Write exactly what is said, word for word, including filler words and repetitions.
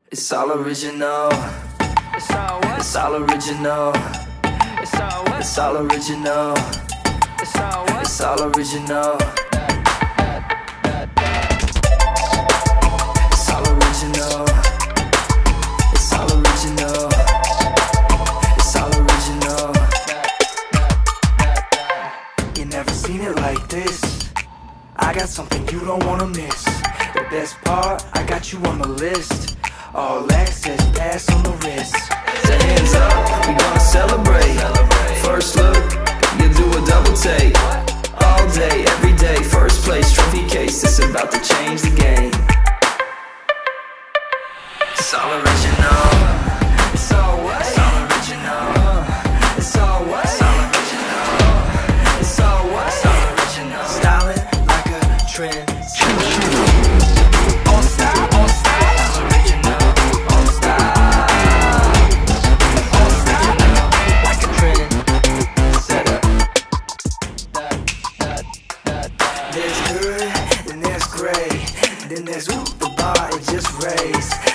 It's all original. It's all what? It's all original. It's all what? It's all original. It's all what? It's all original. It's all original. It's all original. It's all original. You never seen it like this. I got something you don't wanna miss. The best part, I got you on the list. All access, pass on the wrist. So hands up, we gonna celebrate. First look, you do a double take. All day, every day, first place, trophy case. It's about to change the game. It's all original. It's all what? It's all original. It's all what? It's all original. It's all what? It's all original. Styling like a trend. On style, on style. It's original. On style. On style. Like a trend. Setter. There's good, then there's great, then there's ooh, the bar it just raised.